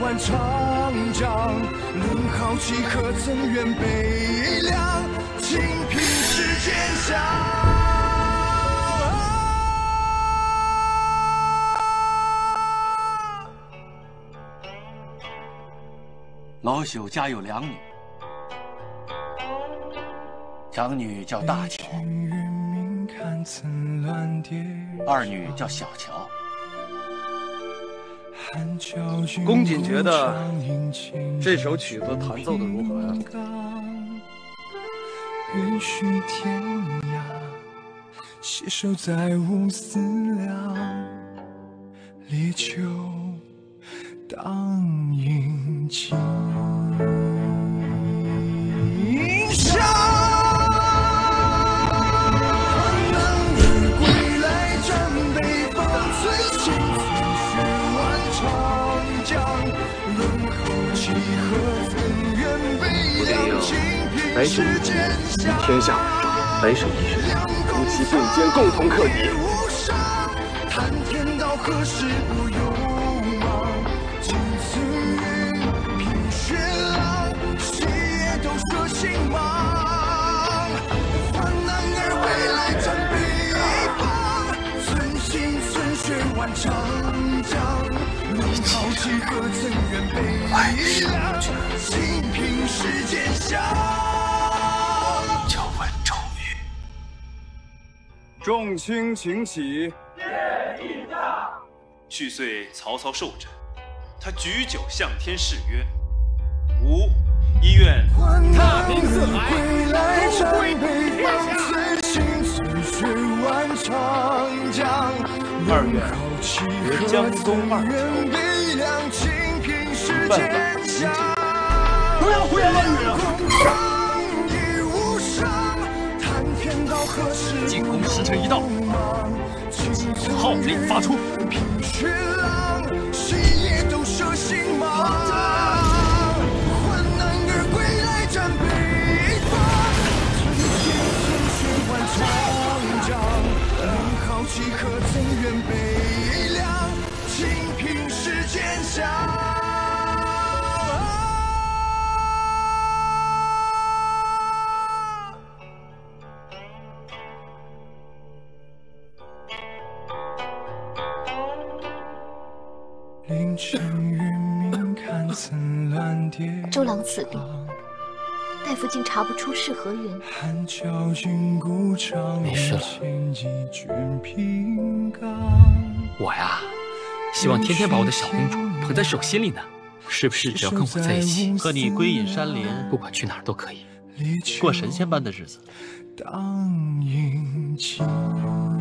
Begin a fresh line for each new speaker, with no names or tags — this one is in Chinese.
万长江，论豪气何曾远悲凉，清平世间香。
老朽家有2女，长女叫大巧，2女叫小乔。
公瑾觉得这首曲子弹奏的如何呀？
远续天涯，携手再无思量，烈酒当饮清香。男儿归来战北方，催心血万长江。论豪气何曾远悲凉，清平世间香。
天下白首一人，夫妻并肩共同克敌。
谈天道何时不勇往？ 凭血浪，谁也都舍心忙。换男儿归来战北方，寸心寸血万长江。论豪气何曾远悲凉，清平世间香。
就问周瑜，
众卿请起。
去岁曹操受斩。 他举酒向天誓曰：“吾一愿
踏平四海，
终归天下。”
2愿得江东2条，万万民警，
不要胡言乱语了。进攻时辰一到，号令发出。
舍心忙，换男儿归来战北方，寸心寸血万长江。论豪气何曾远悲凉，清平世间香。凌晨月明看层峦叠。
周郎此病，大夫竟查不出是何缘。
没事了。我呀，希望天天把我的小公主捧在手心里呢。是不是只要跟我在一起，
和你归隐山林，
不管去哪儿都可以，
过神仙般的日子？
当饮清